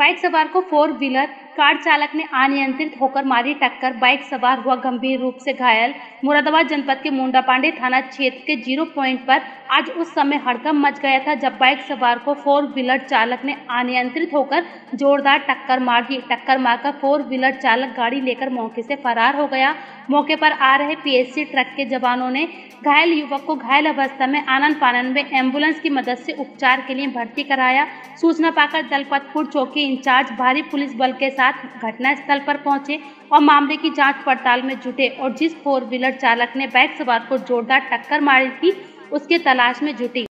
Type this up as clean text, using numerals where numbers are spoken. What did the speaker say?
Bike सवार को four wheeler car चालक ने अनियंत्रित होकर मारी टक्कर। बाइक सवार हुआ गंभीर रूप से घायल। मुरादाबाद जनपद के मुंडापांडे थाना क्षेत्र के 0 पॉइंट पर आज उस समय हड़कंप मच गया था जब बाइक सवार को फोर व्हीलर चालक ने अनियंत्रित होकर जोरदार टक्कर मार दी। टक्कर मारकर फोर व्हीलर चालक गाड़ी लेकर मौके से फरार हो गया। मौके पर आ रहे पीएससी ट्रक के जवानों ने घायल युवक को घायल अवस्था में आनन फानन में एम्बुलेंस की मदद से उपचार के लिए भर्ती कराया। सूचना पाकर दलपतपुर चौकी इंचार्ज भारी पुलिस बल के साथ घटनास्थल पर पहुंचे और मामले की जांच पड़ताल में जुटे और जिस फोर व्हीलर चालक ने बाइक सवार को जोरदार टक्कर मारी थी उसके तलाश में जुटी।